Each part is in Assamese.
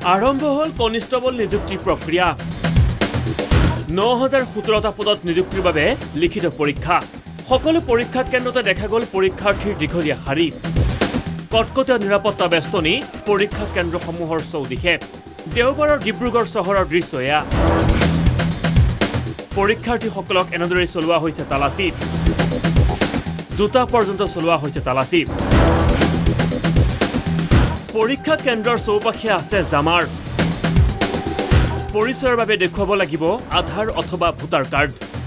আৰম্ভ হল কনিষ্টেবল নিযুক্তি প্ৰক্ৰিয়া ৯০১৭টা পদত নিযুক্তিৰ বাবে লিখিত পৰীক্ষা সকলো পৰীক্ষা কেন্দ্ৰতে দেখা গ'ল পৰীক্ষাৰ্থীৰ দীঘলীয়া শাৰী কটকটীয়া নিৰাপত্তা বেষ্টনী পৰীক্ষা কেন্দ্ৰসমূহৰ চৌদিশে দেওবাৰৰ ডিব্ৰুগড় চহৰৰ দৃশ্য এয়া পৰীক্ষাৰ্থীসকলক এনেদৰে চলোৱা হৈছে তালাচী জোতা পৰ্যন্ত চলোৱা হৈছে তালাচী পৰীক্ষা কেন্দ্ৰৰ চৌপাশে আছে জামাৰ পৰিচয়ৰ বাবে দেখুৱাব লাগিব আধাৰ অথবা ভোটাৰ কাৰ্ড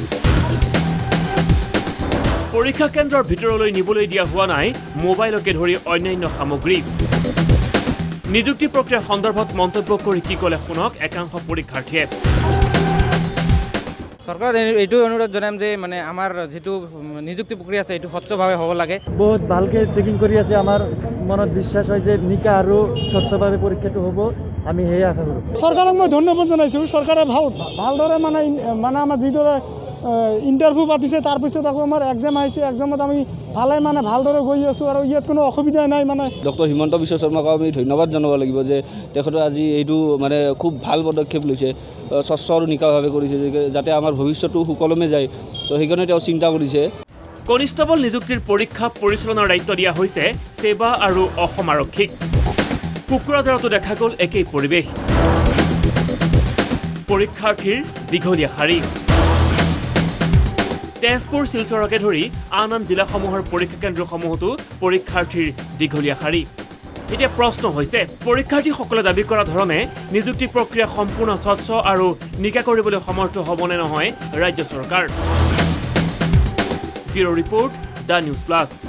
পৰীক্ষা কেন্দ্ৰৰ ভিতৰলৈ নিবলৈ দিয়া হোৱা নাই মোবাইলকে ধৰি অন্যান্য সামগ্ৰী নিযুক্তি প্ৰক্ৰিয়া সন্দৰ্ভত মন্তব্য কৰি কি ক'লে শুনক একাংশ পৰীক্ষাৰ্থীয়ে সরকার এইটো অনুরোধ জানাম যে মানে আমার যেটো নিযুক্তি প্রক্রিয়া আছে এটো স্বচ্ছভাবে হব লাগে বহুত ভালকে চেকিং কৰি আছে আমাৰ মনত বিশ্বাস হয় যে নিকা আৰু স্বচ্ছভাৱে পৰীক্ষাটো হ'ব আমি হেই আশা কৰো সরকারক মই ধন্যবাদ জানাইছো সরকারে ভালদৰে মানে আমাৰ যিদৰে ইন্টাৰভিউ পাতিছে তাৰ পিছত আকৌ আমাৰ এক্সাম আহিছে এক্সামত আমি ভালদৰে গৈ আছো আৰু ইয়াত কোনো অসুবিধা নাই মানে ডক্টৰ হিমন্ত বিশ্ব শৰ্মাক আমি ধন্যবাদ জনাব লাগিব যে তেখেতে আজি এইটো মানে খুব ভাল পদক্ষেপ লৈছে স্বচ্ছ আৰু নিকাভাৱে কৰিছে যাতে আমাৰ ভৱিষ্যতটো সুকলমে যায় তো সেইকাৰণে তেওঁ চিন্তা কৰিছে কনিষ্টেবল নিযুক্তিৰ পৰীক্ষা পৰিচালনাৰ দায়িত্ব দিয়া হৈছে সেৱা আৰু অসম আৰক্ষীক কুকুৰাঝাৰতো দেখা গ'ল একেই পৰিৱেশ পৰীক্ষাৰ্থীৰ দীঘলীয়া শাৰী তেজপুৰ শিলচৰকে ধৰি আন জিলাসমূহৰ পৰীক্ষা কেন্দ্ৰসমূহতো পৰীক্ষাৰ্থীৰ দীঘলীয়া শাৰী এতিয়া প্ৰশ্ন হৈছে পৰীক্ষাৰ্থীসকলে দাবী কৰা ধৰণে নিযুক্তি প্ৰক্ৰিয়া সম্পূৰ্ণ স্বচ্ছ আৰু নিকা কৰিবলৈ সমৰ্থ হ'বনে নহয় ৰাজ্য চৰকাৰ bureau report the news plus